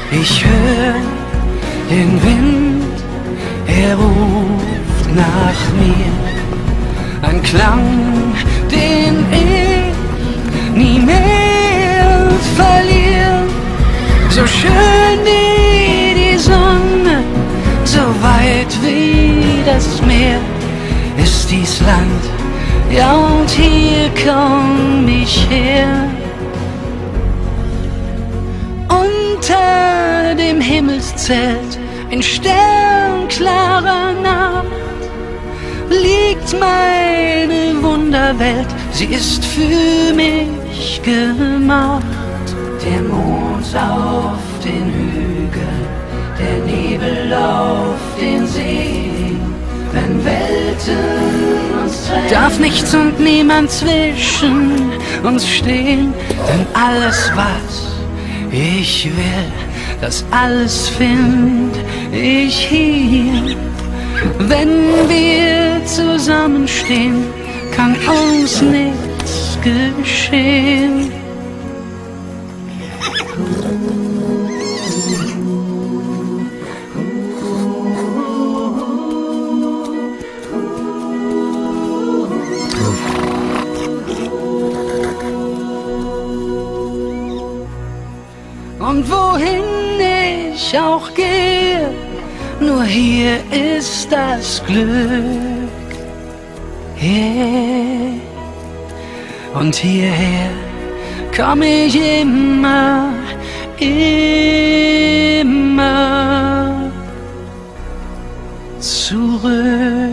Ich höre den Wind, er ruft nach mir. Ein Klang, den ich nie mehr verliere. So schön wie die Sonne, so weit wie das Meer ist dies Land, ja, und hier komm ich her. Unter dem Himmelszelt in sternklarer Nacht liegt meine Wunderwelt, sie ist für mich gemacht. Der Mond auf den Hügeln, der Nebel auf den See, wenn Welten uns trennen, darf nichts und niemand zwischen uns stehen, denn alles, was ich will, das alles find ich hier. Wenn wir zusammenstehen, kann uns nichts geschehen. Und wohin ich auch gehe, nur hier ist das Glück. Yeah. Und hierher komm ich immer, immer zurück.